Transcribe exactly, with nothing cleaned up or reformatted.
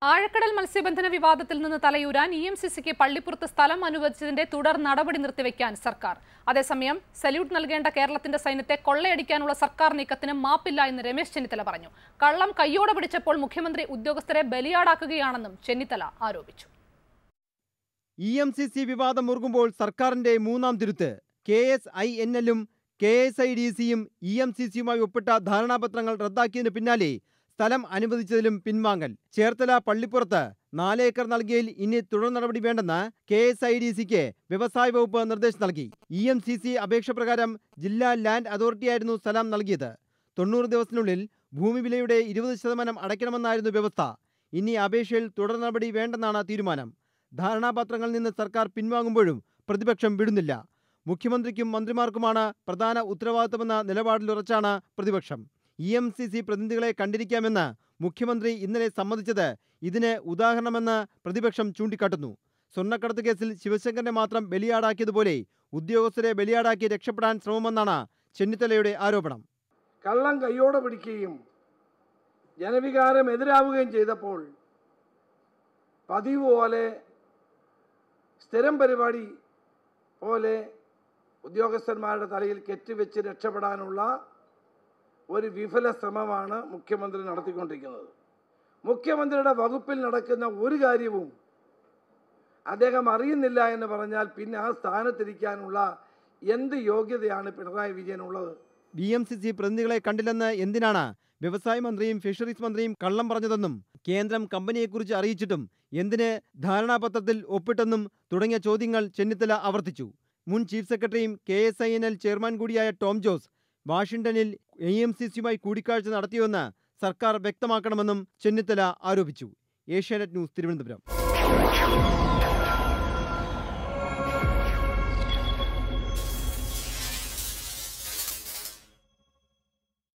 ആഴക്കടൽ മത്സ്യബന്ധന വിവാദത്തിൽ നിന്ന് തലയൂരാൻ ഇ എം സി സിക്ക് പള്ളിപ്പുറത്ത് സ്ഥലം അനുവദിച്ചതിന്റെ തുടർ നടപടി നിർത്തിവെക്കാൻ സർക്കാർ. അതേസമയം സല്യൂട്ട് നൽകേണ്ട കേരളത്തിന്റെ സൈന്യത്തെ കൊള്ളയടിക്കാനുള്ള സർക്കാർ നീക്കത്തിന് മാപ്പില്ല എന്ന് രമേശ് ചെന്നിത്തല പറഞ്ഞു. കള്ളം കയ്യോടെ പിടിച്ചപ്പോൾ മുഖ്യമന്ത്രി ഉദ്യോഗസ്ഥരെ ബലിയാടാക്കുകയാണെന്നും ചെന്നിത്തല ആരോപിച്ചു. ഇ എം സി സി വിവാദം മുറുകുമ്പോൾ സർക്കാരിന്റെ മൂന്നാം തിരുത്ത്. കെ എസ് ഐ എൻ എല്ലും കെ എസ് ഐ ഡി സിയും ഇ എം സി സിയുമായി ഒപ്പിട്ട ധാരണാപത്രങ്ങൾ റദ്ദാക്കിയതിനു പിന്നാലെ സ്ഥലം അനുവദിച്ചതിലും പിൻവാങ്ങൽ. ചേർത്തല പള്ളിപ്പുറത്ത് നാല് ഏക്കർ നൽകിയതിൽ ഇനി തുടർ നടപടി വേണ്ടെന്ന് കെ എസ് ഐ ഡി സിക്ക് വ്യവസായ വകുപ്പ് നിർദ്ദേശം നൽകി. ഇ എം സി സി അപേക്ഷ പ്രകാരം ജില്ലാ ലാൻഡ് അതോറിറ്റിയായിരുന്നു സ്ഥലം നൽകിയത്. തൊണ്ണൂറ് ദിവസത്തിനുള്ളിൽ ഭൂമി വിലയുടെ ഇരുപത് ശതമാനം അടയ്ക്കണമെന്നായിരുന്നു വ്യവസ്ഥ. ഇനി അപേക്ഷയിൽ തുടർ നടപടി വേണ്ടെന്നാണ് തീരുമാനം. ധാരണാപത്രങ്ങളിൽ നിന്ന് സർക്കാർ പിൻവാങ്ങുമ്പോഴും പ്രതിപക്ഷം വിടുന്നില്ല. മുഖ്യമന്ത്രിക്കും മന്ത്രിമാർക്കുമാണ് പ്രധാന ഉത്തരവാദിത്തമെന്ന നിലപാടിലുറച്ചാണ് പ്രതിപക്ഷം. ഇ എം സി സി പ്രതിനിധികളെ കണ്ടിരിക്കാമെന്ന് മുഖ്യമന്ത്രി ഇന്നലെ സമ്മതിച്ചത് ഇതിന് ഉദാഹരണമെന്ന് പ്രതിപക്ഷം ചൂണ്ടിക്കാട്ടുന്നു. സ്വർണ്ണക്കടത്ത് കേസിൽ ശിവശങ്കരനെ മാത്രം ബലിയാടാക്കിയതുപോലെ ഉദ്യോഗസ്ഥരെ ബലിയാടാക്കി രക്ഷപ്പെടാൻ ശ്രമമെന്നാണ് ചെന്നിത്തലയുടെ ആരോപണം. കള്ളം കയ്യോടെ പിടിക്കുകയും ജനവികാരം എതിരാവുകയും ചെയ്തപ്പോൾ പതിവ് പോലെ സ്ഥിരം പരിപാടി പോലെ ഉദ്യോഗസ്ഥന്മാരുടെ തലയിൽ കെട്ടിവെച്ച് രക്ഷപ്പെടാനുള്ള ഒരു വിഫല ശ്രമമാണ് മുഖ്യമന്ത്രി നടത്തിക്കൊണ്ടിരിക്കുന്നത്. മുഖ്യമന്ത്രിയുടെ വകുപ്പിൽ നടക്കുന്ന ഒരു കാര്യവും അദ്ദേഹം അറിയുന്നില്ല എന്ന് പറഞ്ഞാൽ പിന്നെ ആ സ്ഥാനത്തിരിക്കാനുള്ള എന്ത് യോഗ്യതയാണ് പിണറായി വിജയനുള്ളത്? ബി എം സി സി പ്രതിനിധികളെ കണ്ടില്ലെന്ന് എന്തിനാണ് വ്യവസായ മന്ത്രിയും ഫിഷറീസ് മന്ത്രിയും കള്ളം പറഞ്ഞതെന്നും കേന്ദ്രം കമ്പനിയെക്കുറിച്ച് അറിയിച്ചിട്ടും എന്തിന് ധാരണാപത്രത്തിൽ ഒപ്പിട്ടെന്നും തുടങ്ങിയ ചോദ്യങ്ങൾ ചെന്നിത്തല ആവർത്തിച്ചു. മുൻ ചീഫ് സെക്രട്ടറിയും K S I N L chairman കൂടിയായ ടോം ജോസ് വാഷിംഗ്ടണിൽ ഇ എം സി സിയുമായി കൂടിക്കാഴ്ച നടത്തിയെന്ന് സർക്കാർ വ്യക്തമാക്കണമെന്നും ചെന്നിത്തല ആരോപിച്ചു. ഏഷ്യാനെറ്റ് ന്യൂസ്, തിരുവനന്തപുരം.